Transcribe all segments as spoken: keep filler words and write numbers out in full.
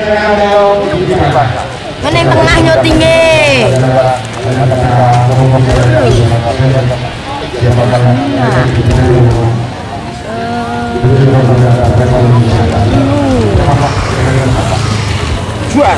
Mana yang tengahnya tinggi. Juan.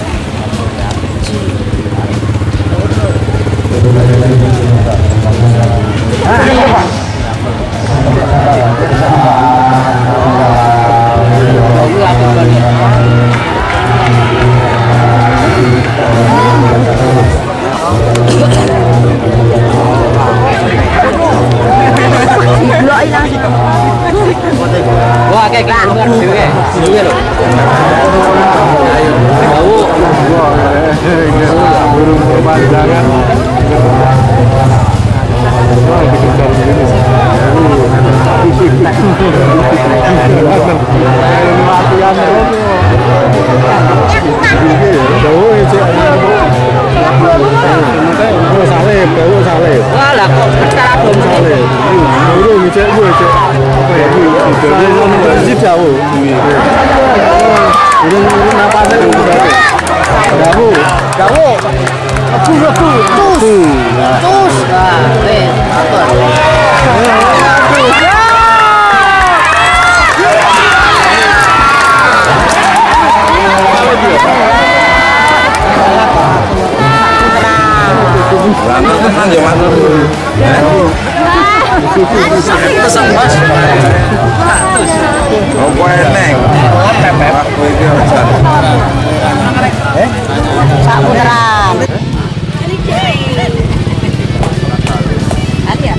Wah, kayak gitu kan juga. Juga loh. Tahu. Burung pemandangan. Wah, bikin jam ini. Latihan terus. Jauh aja. Gue salib, gue salib. Wah lah kok sekarang belum salib. Gue ngecek gue cek. Apa ya? Salib nonton sih jauh. Urung urung napasnya udah. Jauh, jauh. Aku aku tus, tus. Wah, wes, apa? Lantas tenang ya mas. Pesan mas. Oh kueneng. Aku ini aja. Eh? Sak beneran. Hati ya.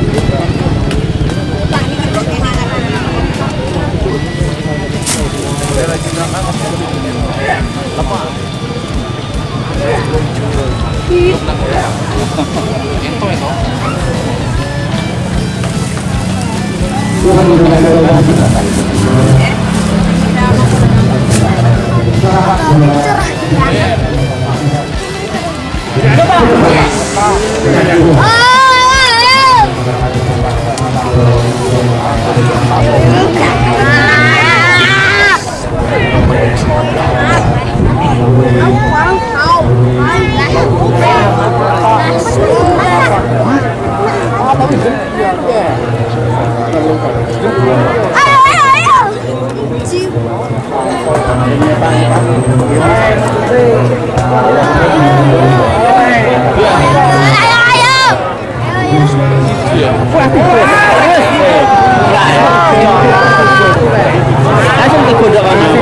Langsung ke kodok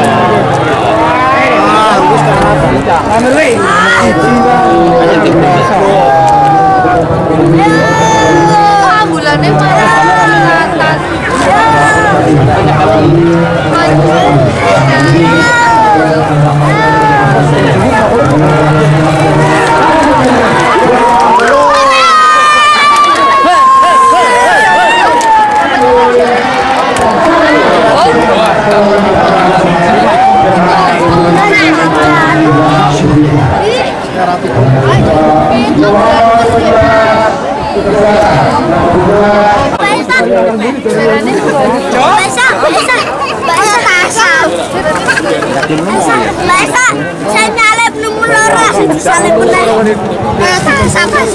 bulannya parah atas. Saya nyalip nomor loro, salip meneh. Sampai.